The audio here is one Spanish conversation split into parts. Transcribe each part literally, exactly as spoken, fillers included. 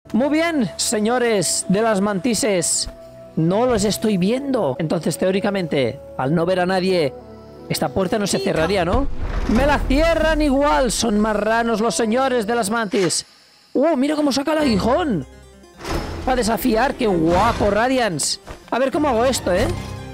Muy bien, señores de las mantises. No los estoy viendo. Entonces, teóricamente, al no ver a nadie, esta puerta no se cerraría, ¿no? ¡Me la cierran igual! Son marranos los señores de las mantis. ¡Oh, mira cómo saca el aguijón! Para desafiar, qué guapo, Radiance. A ver cómo hago esto, ¿eh?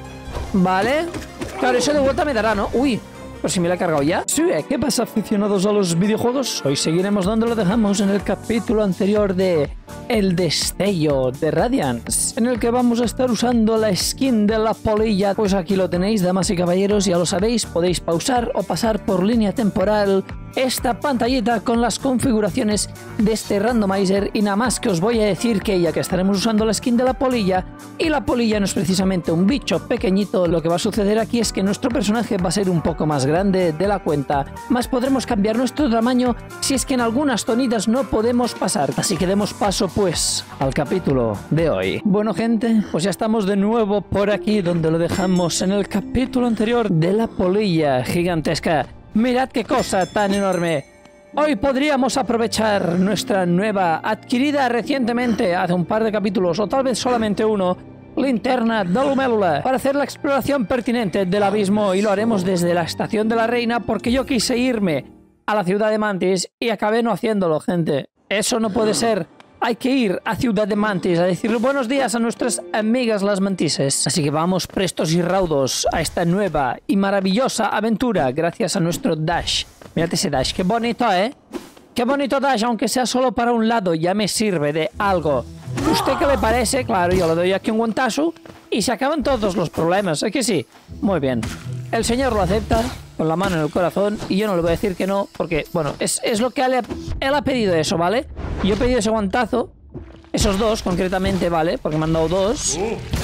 Vale. Claro, eso de vuelta me dará, ¿no? Uy, pues si me la he cargado ya. Sí, ¿qué pasa, aficionados a los videojuegos? Hoy seguiremos donde lo dejamos en el capítulo anterior de El Destello de Radiance, en el que vamos a estar usando la skin de la polilla. Pues aquí lo tenéis, damas y caballeros, ya lo sabéis. Podéis pausar o pasar por línea temporal esta pantallita con las configuraciones de este randomizer, y nada más que os voy a decir que ya que estaremos usando la skin de la polilla, y la polilla no es precisamente un bicho pequeñito, lo que va a suceder aquí es que nuestro personaje va a ser un poco más grande de la cuenta, más podremos cambiar nuestro tamaño si es que en algunas zonitas no podemos pasar. Así que demos paso pues al capítulo de hoy. Bueno, gente, pues ya estamos de nuevo por aquí donde lo dejamos en el capítulo anterior de la polilla gigantesca. Mirad qué cosa tan enorme. Hoy podríamos aprovechar nuestra nueva, adquirida recientemente hace un par de capítulos, o tal vez solamente uno, linterna de Lumélula, para hacer la exploración pertinente del abismo, y lo haremos desde la estación de la reina porque yo quise irme a la ciudad de Mantis y acabé no haciéndolo, gente. Eso no puede ser. Hay que ir a Ciudad de Mantis a decirle buenos días a nuestras amigas las mantises. Así que vamos prestos y raudos a esta nueva y maravillosa aventura gracias a nuestro dash. Mirad ese dash, qué bonito, ¿eh? Qué bonito dash, aunque sea solo para un lado, ya me sirve de algo. ¿Usted qué le parece? Claro, yo le doy aquí un guantazo y se acaban todos los problemas, ¿es que sí? Muy bien. El señor lo acepta con la mano en el corazón y yo no le voy a decir que no, porque, bueno, es, es lo que él, él ha pedido eso, ¿vale? Yo he pedido ese guantazo, esos dos concretamente, ¿vale? Porque me han dado dos.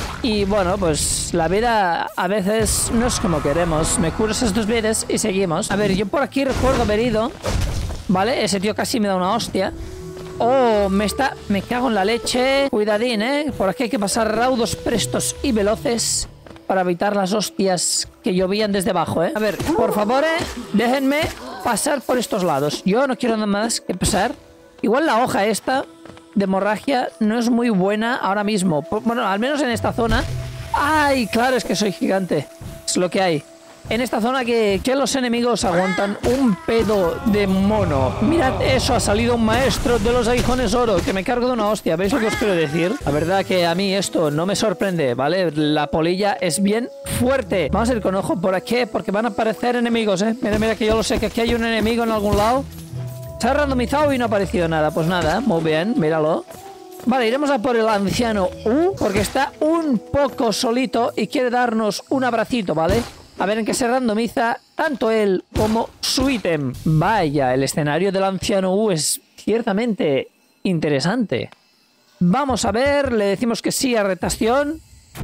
Y bueno, pues la vida a veces no es como queremos. Me curo esas dos vidas y seguimos. A ver, yo por aquí recuerdo haber ido, ¿vale? Ese tío casi me da una hostia. Oh, me está... me cago en la leche. Cuidadín, ¿eh? Por aquí hay que pasar raudos, prestos y veloces para evitar las hostias que llovían desde abajo, ¿eh? A ver, por favor, ¿eh? Déjenme pasar por estos lados. Yo no quiero nada más que pasar. Igual la hoja esta de hemorragia no es muy buena ahora mismo. Bueno, al menos en esta zona. ¡Ay! Claro, es que soy gigante. Es lo que hay. En esta zona que, que los enemigos aguantan un pedo de mono. Mirad eso, ha salido un maestro de los aguijones oro, que me cargo de una hostia. ¿Veis lo que os quiero decir? La verdad que a mí esto no me sorprende, ¿vale? La polilla es bien fuerte. Vamos a ir con ojo por aquí, porque van a aparecer enemigos, ¿eh? Mira, mira que yo lo sé, que aquí hay un enemigo en algún lado. Se ha randomizado y no ha aparecido nada. Pues nada, muy bien, míralo. Vale, iremos a por el anciano U, porque está un poco solito y quiere darnos un abracito, ¿vale? A ver en qué se randomiza tanto él como su ítem. Vaya, el escenario del anciano U es ciertamente interesante. Vamos a ver, le decimos que sí a retación.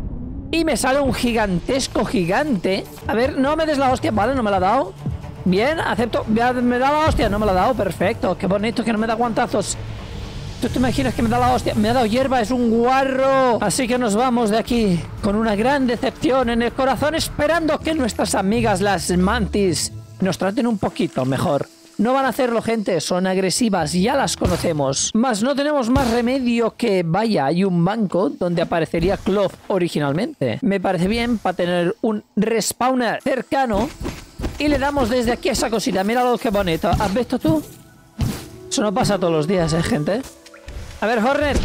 Y me sale un gigantesco gigante. A ver, no me des la hostia, vale, no me la ha dado. Bien, acepto. Me da la hostia, no me la ha dado, perfecto. Qué bonito que no me da guantazos. ¿Tú te imaginas que me da la hostia? Me ha dado hierba, es un guarro. Así que nos vamos de aquí con una gran decepción en el corazón, esperando que nuestras amigas las mantis nos traten un poquito mejor. No van a hacerlo, gente, son agresivas, ya las conocemos. Más no tenemos más remedio que, vaya, hay un banco donde aparecería Clove originalmente. Me parece bien para tener un respawner cercano. Y le damos desde aquí esa cosita. Míralo qué bonito. ¿Has visto tú? Eso no pasa todos los días, ¿eh, gente? A ver, Hornet.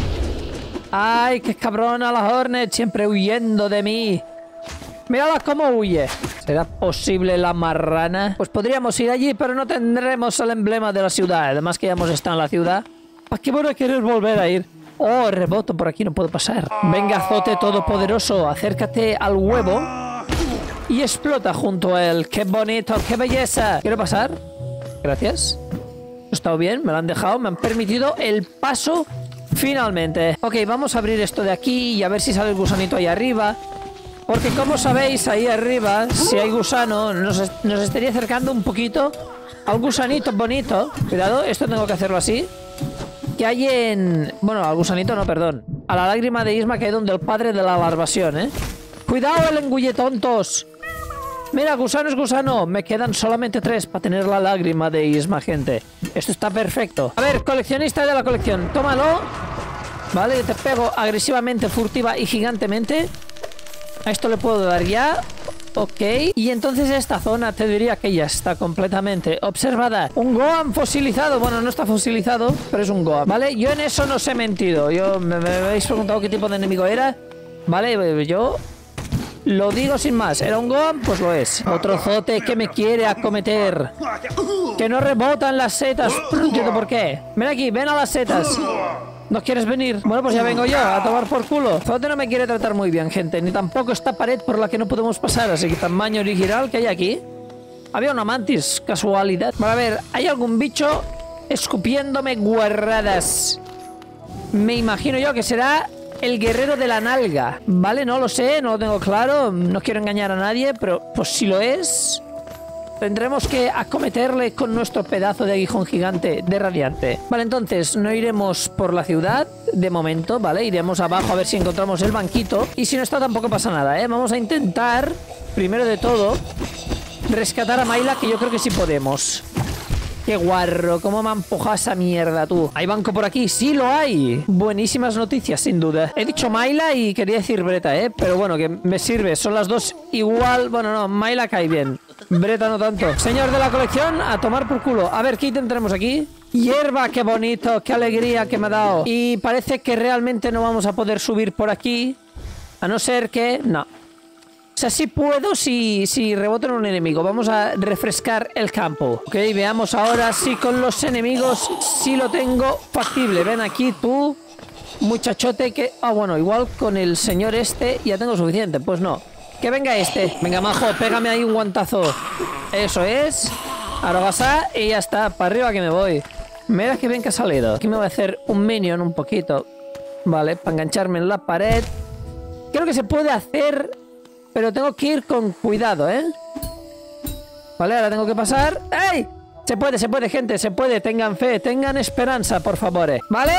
Ay, qué cabrona la Hornet. Siempre huyendo de mí. Mírala cómo huye. ¿Será posible la marrana? Pues podríamos ir allí, pero no tendremos el emblema de la ciudad. Además que ya hemos estado en la ciudad. ¿Para qué voy a querer volver a ir? Oh, reboto, por aquí no puedo pasar. Venga, azote todopoderoso. Acércate al huevo y explota junto a él. ¡Qué bonito! ¡Qué belleza! ¿Quiero pasar? Gracias. ¿Ha estado bien? Me lo han dejado. Me han permitido el paso finalmente. Ok, vamos a abrir esto de aquí y a ver si sale el gusanito ahí arriba. Porque como sabéis, ahí arriba, si hay gusano, nos, nos estaría acercando un poquito a un gusanito bonito. Cuidado, esto tengo que hacerlo así. Que hay en... Bueno, al gusanito no, perdón. A la lágrima de Isma, que hay donde el padre de la larvación, ¿eh? ¡Cuidado, el engulle tontos! Mira, gusano es gusano. Me quedan solamente tres para tener la lágrima de Isma, gente. Esto está perfecto. A ver, coleccionista de la colección. Tómalo. Vale, yo te pego agresivamente, furtiva y gigantemente. A esto le puedo dar ya. Ok, y entonces esta zona te diría que ya está completamente observada. Un Goam fosilizado. Bueno, no está fosilizado, pero es un Goam, ¿vale? Yo en eso no os he mentido. Yo me, me habéis preguntado qué tipo de enemigo era. Vale, yo lo digo sin más. ¿Era un Goam? Pues lo es. Otro zote que me quiere acometer. Que no rebotan las setas. No entiendo por qué. Ven aquí, ven a las setas. ¿No quieres venir? Bueno, pues ya vengo yo, a tomar por culo. Zote no me quiere tratar muy bien, gente. Ni tampoco esta pared por la que no podemos pasar. Así que tamaño original que hay aquí. Había una mantis, casualidad. Bueno, a ver, ¿hay algún bicho escupiéndome guarradas? Me imagino yo que será el guerrero de la nalga. Vale, no lo sé, no lo tengo claro. No quiero engañar a nadie, pero pues si lo es... tendremos que acometerle con nuestro pedazo de aguijón gigante de radiante. Vale, entonces no iremos por la ciudad de momento, ¿vale? Iremos abajo a ver si encontramos el banquito. Y si no está tampoco pasa nada, ¿eh? Vamos a intentar, primero de todo, rescatar a Mayla, que yo creo que sí podemos. Qué guarro, cómo me ha empujado esa mierda, tú. ¿Hay banco por aquí? Sí, lo hay. Buenísimas noticias, sin duda. He dicho Mayla y quería decir Breta, ¿eh? Pero bueno, que me sirve. Son las dos igual. Bueno, no, Mayla cae bien. Breta no tanto. Señor de la colección, a tomar por culo. A ver, ¿qué ítem tenemos aquí? Hierba, qué bonito, qué alegría que me ha dado. Y parece que realmente no vamos a poder subir por aquí. A no ser que... no. O sea, sí puedo si, si reboto en un enemigo. Vamos a refrescar el campo. Ok, veamos ahora si con los enemigos sí lo tengo factible. Ven aquí tú, muchachote, que... ah, bueno, igual con el señor este ya tengo suficiente. Pues no. Que venga este. Venga, majo, pégame ahí un guantazo. Eso es. Arabasá y ya está. Para arriba que me voy. Mira que bien que ha salido. Aquí me voy a hacer un minion un poquito. Vale, para engancharme en la pared. Creo que se puede hacer... pero tengo que ir con cuidado, ¿eh? Vale, ahora tengo que pasar. ¡Ey! Se puede, se puede, gente, se puede. Tengan fe, tengan esperanza, por favor. ¿Vale?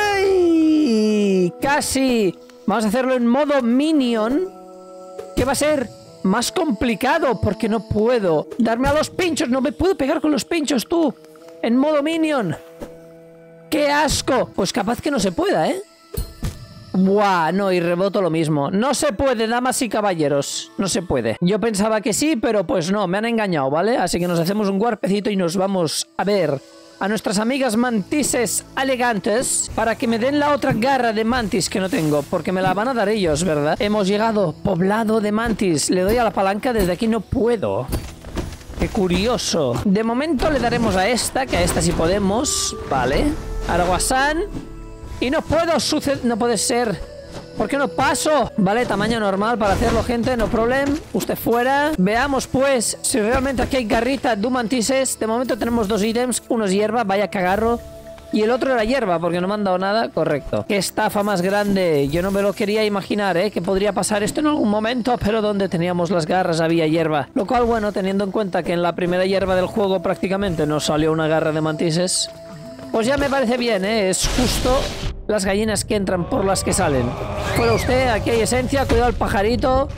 ¡Ey! Casi. Vamos a hacerlo en modo minion, que va a ser más complicado porque no puedo darme a los pinchos. No me puedo pegar con los pinchos, tú. En modo minion. ¡Qué asco! Pues capaz que no se pueda, ¿eh? Buah, no, y reboto lo mismo. No se puede, damas y caballeros. No se puede. Yo pensaba que sí, pero pues no, me han engañado, ¿vale? Así que nos hacemos un guarpecito y nos vamos a ver a nuestras amigas mantises elegantes para que me den la otra garra de mantis que no tengo, porque me la van a dar ellos, ¿verdad? Hemos llegado, poblado de mantis. Le doy a la palanca, desde aquí no puedo. Qué curioso. De momento le daremos a esta, que a esta sí podemos, ¿vale? Araguasán. Y no puedo suceder... no puede ser. ¿Por qué no paso? Vale, tamaño normal para hacerlo, gente. No problem. Usted fuera. Veamos, pues, si realmente aquí hay garrita de mantises. De momento tenemos dos ítems. Uno es hierba, vaya cagarro. Y el otro era hierba, porque no me han dado nada. Correcto. Qué estafa más grande. Yo no me lo quería imaginar, ¿eh? Que podría pasar esto en algún momento, pero donde teníamos las garras había hierba. Lo cual, bueno, teniendo en cuenta que en la primera hierba del juego prácticamente no salió una garra de mantises, pues ya me parece bien, ¿eh? Es justo las gallinas que entran por las que salen. Fuera usted, aquí hay esencia. Cuidado el pajarito.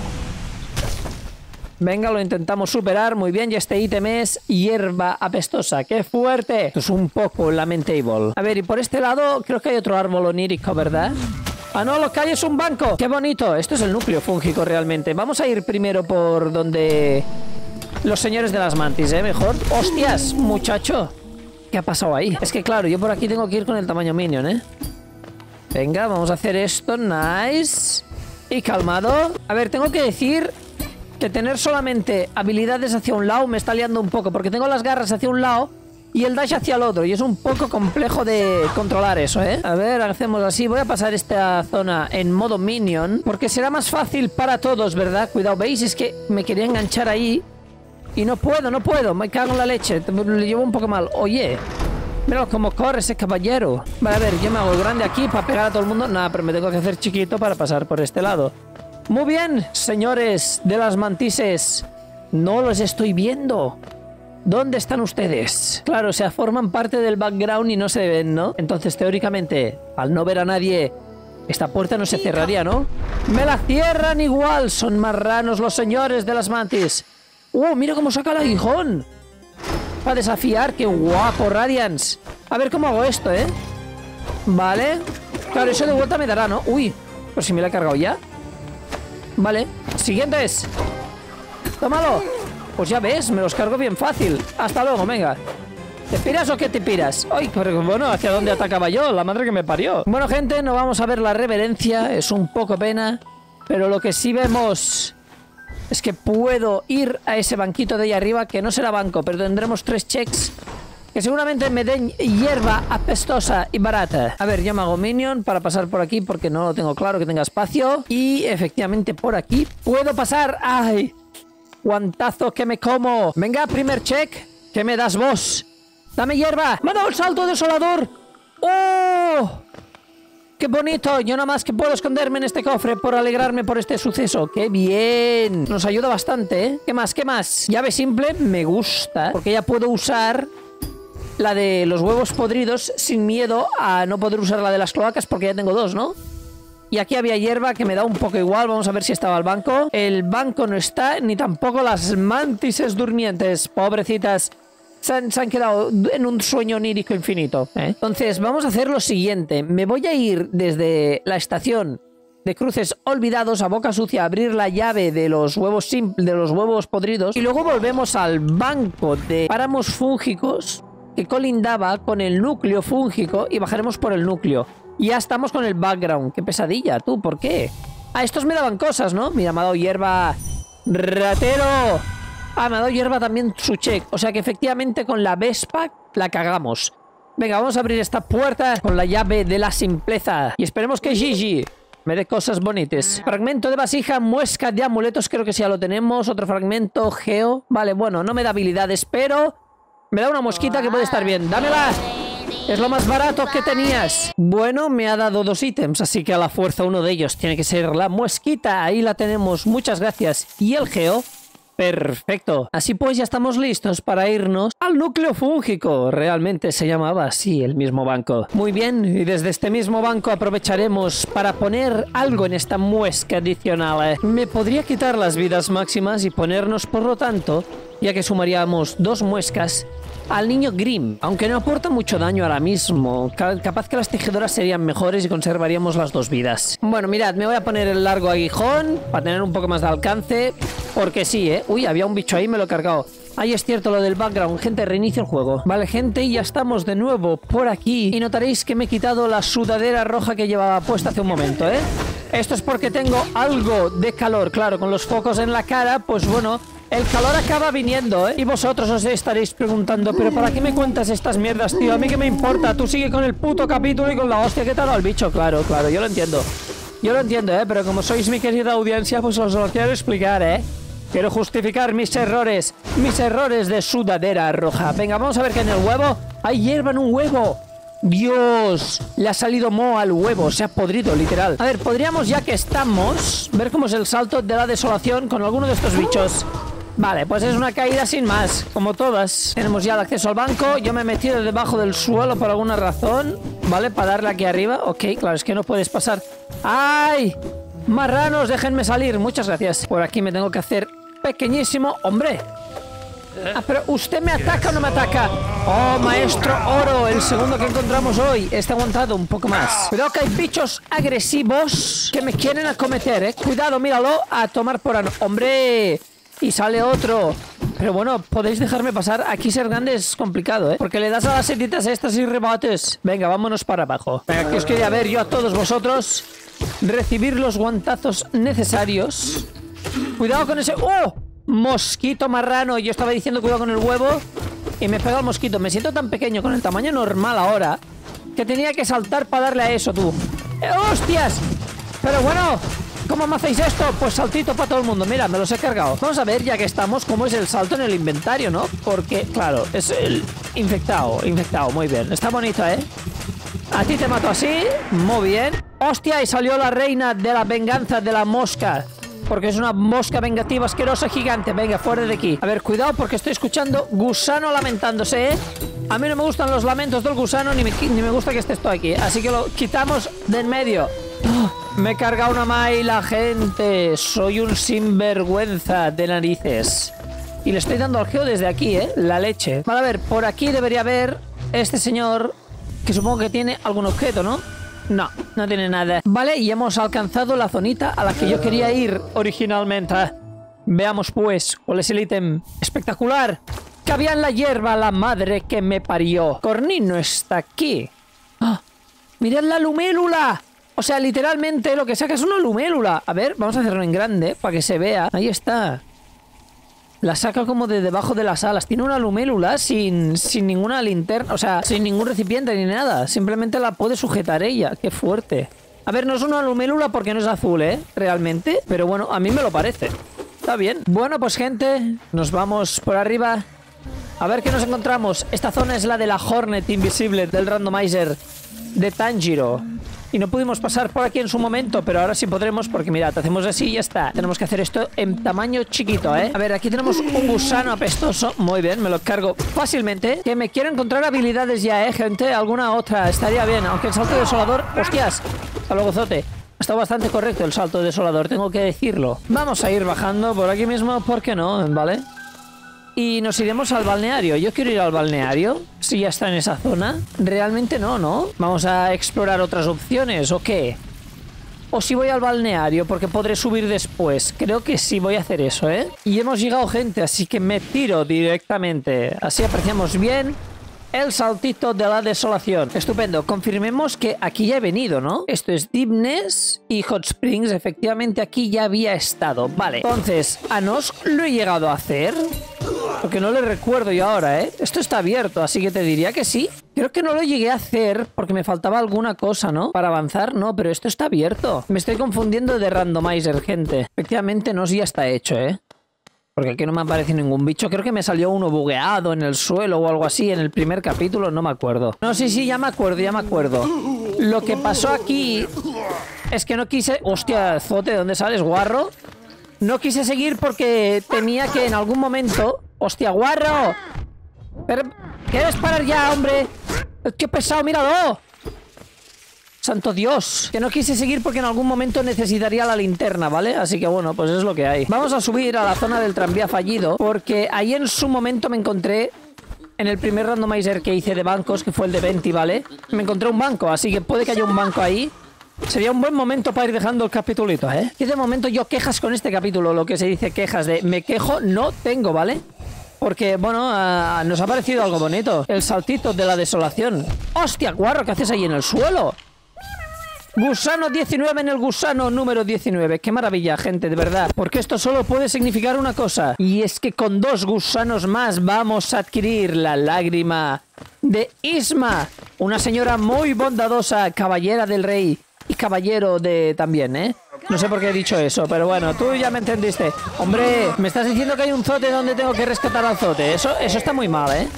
Venga, lo intentamos superar. Muy bien, y este ítem es hierba apestosa. ¡Qué fuerte! Esto es un poco lamentable. A ver, y por este lado creo que hay otro árbol onírico, ¿verdad? Ah, no, lo que hay es un banco. ¡Qué bonito! Esto es el núcleo fúngico realmente. Vamos a ir primero por donde... los señores de las mantis, ¿eh? Mejor. ¡Hostias, muchacho! ¿Qué ha pasado ahí? Es que claro, yo por aquí tengo que ir con el tamaño minion, ¿eh? Venga, vamos a hacer esto. Nice. Y calmado. A ver, tengo que decir que tener solamente habilidades hacia un lado me está liando un poco, porque tengo las garras hacia un lado y el dash hacia el otro, y es un poco complejo de controlar eso, ¿eh? A ver, hacemos así. Voy a pasar esta zona en modo minion, porque será más fácil para todos, ¿verdad? Cuidado, ¿veis? Es que me quería enganchar ahí y no puedo, no puedo. Me cago en la leche. Le llevo un poco mal. Oye, mira cómo corre ese caballero. Vale, a ver, yo me hago grande aquí para pegar a todo el mundo. Nada, pero me tengo que hacer chiquito para pasar por este lado. Muy bien, señores de las mantises. No los estoy viendo. ¿Dónde están ustedes? Claro, o sea, forman parte del background y no se ven, ¿no? Entonces, teóricamente, al no ver a nadie, esta puerta no se cerraría, ¿no? ¡Me la cierran igual! Son marranos los señores de las mantis. ¡Uh, mira cómo saca el aguijón! Para desafiar, qué guapo, Radiance. A ver cómo hago esto, ¿eh? Vale. Claro, eso de vuelta me dará, ¿no? Uy, pues si me la he cargado ya. Vale, siguientes. Tómalo. Pues ya ves, me los cargo bien fácil. Hasta luego, venga. ¿Te piras o qué te piras? Ay, pero bueno, ¿hacia dónde atacaba yo? La madre que me parió. Bueno, gente, no vamos a ver la reverencia. Es un poco pena. Pero lo que sí vemos es que puedo ir a ese banquito de ahí arriba, que no será banco, pero tendremos tres checks que seguramente me den hierba apestosa y barata. A ver, yo me hago minion para pasar por aquí porque no lo tengo claro que tenga espacio. Y efectivamente por aquí puedo pasar. ¡Ay! ¡Guantazo que me como! Venga, primer check. ¿Qué me das vos? ¡Dame hierba! ¡Me ha dado el salto desolador! ¡Oh! ¡Qué bonito! Yo nada más que puedo esconderme en este cofre por alegrarme por este suceso. ¡Qué bien! Nos ayuda bastante, ¿eh? ¿Qué más? ¿Qué más? Llave simple me gusta porque ya puedo usar la de los huevos podridos sin miedo a no poder usar la de las cloacas porque ya tengo dos, ¿no? Y aquí había hierba que me da un poco igual. Vamos a ver si estaba el banco. El banco no está, ni tampoco las mantises durmientes. Pobrecitas. Se han, se han quedado en un sueño onírico infinito, ¿eh? Entonces, vamos a hacer lo siguiente. Me voy a ir desde la estación de cruces olvidados a boca sucia a abrir la llave de los huevos simples, de los huevos podridos. Y luego volvemos al banco de páramos fúngicos que colindaba con el núcleo fúngico y bajaremos por el núcleo. Y ya estamos con el background. Qué pesadilla, tú, ¿por qué? Ah, estos me daban cosas, ¿no? Mira, me ha dado hierba. ¡Ratero! Ah, me ha dado hierba también su check. O sea que efectivamente con la Vespa la cagamos. Venga, vamos a abrir esta puerta con la llave de la simpleza. Y esperemos que Gigi me dé cosas bonitas. Fragmento de vasija, muesca de amuletos. Creo que sí ya lo tenemos. Otro fragmento, geo. Vale, bueno, no me da habilidades, pero me da una mosquita que puede estar bien. ¡Dámela! Es lo más barato que tenías. Bueno, me ha dado dos ítems, así que a la fuerza uno de ellos tiene que ser la mosquita. Ahí la tenemos, muchas gracias. Y el geo. Perfecto. Así pues ya estamos listos para irnos al núcleo fúngico. Realmente se llamaba así el mismo banco. Muy bien, y desde este mismo banco aprovecharemos para poner algo en esta muesca adicional. Me podría quitar las vidas máximas y ponernos, por lo tanto, ya que sumaríamos dos muescas, al niño Grimm, aunque no aporta mucho daño ahora mismo. Capaz que las tejedoras serían mejores y conservaríamos las dos vidas. Bueno, mirad, me voy a poner el largo aguijón para tener un poco más de alcance. Porque sí, ¿eh? Uy, había un bicho ahí, me lo he cargado. Ahí es cierto lo del background. Gente, reinicio el juego. Vale, gente, y ya estamos de nuevo por aquí. Y notaréis que me he quitado la sudadera roja que llevaba puesta hace un momento, ¿eh? Esto es porque tengo algo de calor. Claro, con los focos en la cara, pues bueno, el calor acaba viniendo, ¿eh? Y vosotros os estaréis preguntando, ¿pero para qué me cuentas estas mierdas, tío? A mí qué me importa. Tú sigue con el puto capítulo y con la hostia que te ha dado el bicho. Claro, claro, yo lo entiendo. Yo lo entiendo, ¿eh? Pero como sois mi querida audiencia, pues os lo quiero explicar, ¿eh? Quiero justificar mis errores. Mis errores de sudadera roja. Venga, vamos a ver que en el huevo hay hierba en un huevo. Dios, le ha salido moho al huevo. Se ha podrido, literal. A ver, podríamos, ya que estamos, ver cómo es el salto de la desolación con alguno de estos bichos. Vale, pues es una caída sin más, como todas. Tenemos ya el acceso al banco. Yo me he metido debajo del suelo por alguna razón. Vale, para darle aquí arriba. Ok, claro, es que no puedes pasar. ¡Ay! Marranos, déjenme salir. Muchas gracias. Por aquí me tengo que hacer pequeñísimo. ¡Hombre! Ah, pero ¿usted me ataca o no me ataca? ¡Oh, maestro oro! El segundo que encontramos hoy. Está aguantado un poco más. Cuidado que hay bichos agresivos que me quieren acometer, ¿eh? Cuidado, míralo. A tomar por ano. ¡Hombre! Y sale otro. Pero bueno, podéis dejarme pasar. Aquí ser grande es complicado, ¿eh? Porque le das a las setitas estas y rebates. Venga, vámonos para abajo. Venga, que os quería ver yo a todos vosotros recibir los guantazos necesarios. Cuidado con ese... ¡Oh! Mosquito marrano. Yo estaba diciendo cuidado con el huevo y me pega el mosquito. Me siento tan pequeño con el tamaño normal ahora que tenía que saltar para darle a eso, tú. ¡Eh, ¡hostias! Pero bueno, ¿cómo me hacéis esto? Pues saltito para todo el mundo. Mira, me los he cargado. Vamos a ver, ya que estamos, cómo es el salto en el inventario, ¿no? Porque, claro, es el infectado. Infectado, muy bien. Está bonito, ¿eh? A ti te mato así. Muy bien. ¡Hostia! Y salió la reina de la venganza de la mosca. Porque es una mosca vengativa, asquerosa, gigante. Venga, fuera de aquí. A ver, cuidado porque estoy escuchando gusano lamentándose, ¿eh? A mí no me gustan los lamentos del gusano, ni me, ni me gusta que esté esto aquí. Así que lo quitamos de en medio. ¡Oh! Me he cargado una maila, gente. Soy un sinvergüenza de narices. Y le estoy dando al geo desde aquí, ¿eh? La leche. Vale, a ver, por aquí debería haber este señor, que supongo que tiene algún objeto, ¿no? No, no tiene nada. Vale, y hemos alcanzado la zonita a la que yo quería ir originalmente. Veamos pues cuál es el ítem espectacular que había en la hierba, la madre que me parió. Cornino está aquí. ¡Ah! ¡Mirad la lumélula! O sea, literalmente lo que saca es una lumélula. A ver, vamos a hacerlo en grande para que se vea. Ahí está. La saca como de debajo de las alas. Tiene una lumélula sin, sin ninguna linterna. O sea, sin ningún recipiente ni nada. Simplemente la puede sujetar ella. ¡Qué fuerte! A ver, no es una lumélula porque no es azul, ¿eh? Realmente. Pero bueno, a mí me lo parece. Está bien. Bueno, pues gente, nos vamos por arriba. A ver qué nos encontramos. Esta zona es la de la Hornet invisible del randomizer de Tanjiro. Y no pudimos pasar por aquí en su momento, pero ahora sí podremos porque mirad, hacemos así y ya está. Tenemos que hacer esto en tamaño chiquito, ¿eh? A ver, aquí tenemos un gusano apestoso. Muy bien, me lo cargo fácilmente. Que me quiero encontrar habilidades ya, ¿eh, gente? Alguna otra estaría bien. Aunque el salto desolador... ¡Hostias! Hasta luego, Zote. Ha estado bastante correcto el salto desolador, tengo que decirlo. Vamos a ir bajando por aquí mismo, ¿por qué no? ¿Vale? Y nos iremos al balneario. Yo quiero ir al balneario. Si ya está en esa zona. Realmente no, ¿no? Vamos a explorar otras opciones, ¿o qué? O si voy al balneario, porque podré subir después. Creo que sí voy a hacer eso, ¿eh? Y hemos llegado, gente, así que me tiro directamente. Así apreciamos bien el saltito de la desolación. Estupendo. Confirmemos que aquí ya he venido, ¿no? Esto es Deepness y Hot Springs. Efectivamente, aquí ya había estado. Vale. Entonces, ¿a Nosk lo he llegado a hacer? Porque no le recuerdo yo ahora, ¿eh? Esto está abierto, así que te diría que sí. Creo que no lo llegué a hacer porque me faltaba alguna cosa, ¿no? Para avanzar, no, pero esto está abierto. Me estoy confundiendo de randomizer, gente. Efectivamente, Nosk ya está hecho, ¿eh? Porque aquí no me aparece ningún bicho. Creo que me salió uno bugueado en el suelo o algo así en el primer capítulo. No me acuerdo. No, sí, sí, ya me acuerdo, ya me acuerdo. Lo que pasó aquí es que no quise... Hostia, Zote, ¿de dónde sales, guarro? No quise seguir porque temía que en algún momento... ¡Hostia, guarro! Pero... ¿Quieres parar ya, hombre? ¡Qué pesado, míralo! ¡Santo Dios! Que no quise seguir porque en algún momento necesitaría la linterna, ¿vale? Así que bueno, pues es lo que hay. Vamos a subir a la zona del tranvía fallido porque ahí en su momento me encontré... En el primer randomizer que hice de bancos, que fue el de Venti, ¿vale? Me encontré un banco, así que puede que haya un banco ahí. Sería un buen momento para ir dejando el capitulito, ¿eh? Que de momento yo quejas con este capítulo, lo que se dice quejas de me quejo, no tengo, ¿vale? Porque, bueno, uh, nos ha parecido algo bonito. El saltito de la desolación. ¡Hostia, guarro! ¿Qué haces ahí en el suelo? Gusano diecinueve en el gusano número diecinueve. ¡Qué maravilla, gente, de verdad! Porque esto solo puede significar una cosa. Y es que con dos gusanos más vamos a adquirir la lágrima de Isma. Una señora muy bondadosa, caballera del rey. Y caballero de también, ¿eh? No sé por qué he dicho eso, pero bueno, tú ya me entendiste. Hombre, me estás diciendo que hay un zote donde tengo que rescatar al zote. Eso, eso está muy mal, ¿eh?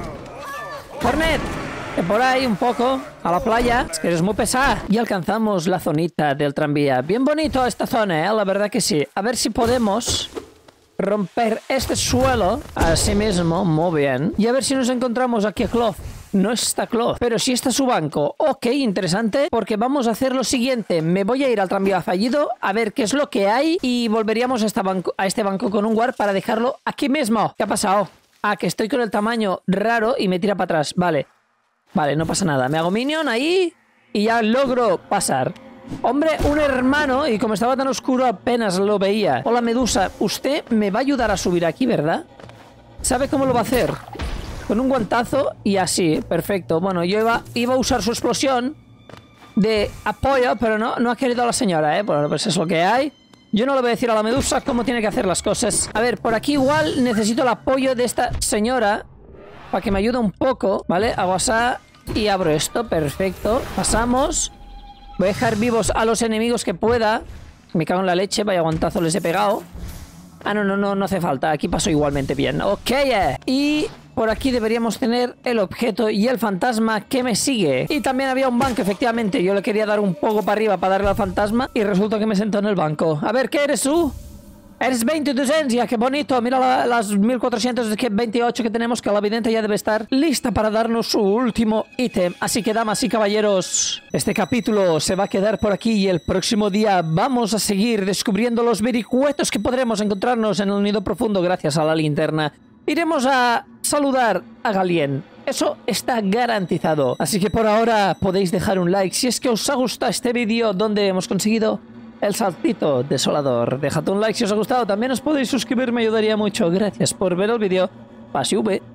Hornet, que por ahí un poco, a la playa. Es que eres muy pesada. Y alcanzamos la zonita del tranvía. Bien bonito esta zona, ¿eh? La verdad que sí. A ver si podemos romper este suelo así mismo, muy bien. Y a ver si nos encontramos aquí a Cloth. No está Cloth, pero sí está su banco. Ok, interesante, porque vamos a hacer lo siguiente. Me voy a ir al tranvía fallido a ver qué es lo que hay y volveríamos a, esta banco, a este banco con un guard para dejarlo aquí mismo. ¿Qué ha pasado? Ah, que estoy con el tamaño raro y me tira para atrás. Vale, vale, no pasa nada. Me hago minion ahí y ya logro pasar. Hombre, un hermano, y como estaba tan oscuro apenas lo veía. Hola, Medusa, usted me va a ayudar a subir aquí, ¿verdad? ¿Sabe cómo lo va a hacer? Con un guantazo y así, perfecto. Bueno, yo iba, iba a usar su explosión de apoyo, pero no, no ha querido la señora, ¿eh? Bueno, pues es lo que hay. Yo no le voy a decir a la Medusa cómo tiene que hacer las cosas. A ver, por aquí igual necesito el apoyo de esta señora para que me ayude un poco, ¿vale? Hago así y abro esto, perfecto. Pasamos. Voy a dejar vivos a los enemigos que pueda. Me cago en la leche, vaya guantazo les he pegado. Ah, no, no, no, no hace falta. Aquí paso igualmente bien. Ok, eh. Y por aquí deberíamos tener el objeto y el fantasma que me sigue. Y también había un banco, efectivamente. Yo le quería dar un poco para arriba para darle al fantasma y resulta que me sentó en el banco. A ver, ¿qué eres tú? Eres veinte de esencia, qué bonito. Mira la, las mil cuatrocientos veintiocho que tenemos, que la vidente ya debe estar lista para darnos su último ítem. Así que, damas y caballeros, este capítulo se va a quedar por aquí y el próximo día vamos a seguir descubriendo los vericuetos que podremos encontrarnos en el nido profundo gracias a la linterna iremos a saludar a Galien. Eso está garantizado. Así que por ahora podéis dejar un like si es que os ha gustado este vídeo donde hemos conseguido el saltito desolador. Dejad un like si os ha gustado. También os podéis suscribir, me ayudaría mucho. Gracias por ver el vídeo. Pase V.